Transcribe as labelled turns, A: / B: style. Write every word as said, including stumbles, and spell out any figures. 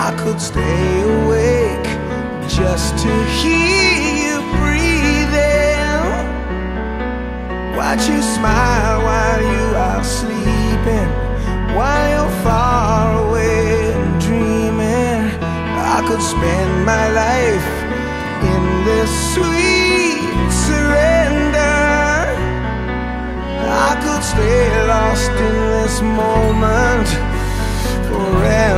A: I could stay awake just to hear you breathing, watch you smile while you are sleeping, while you're far away and dreaming. I could spend my life in this sweet surrender. I could stay lost in this moment forever.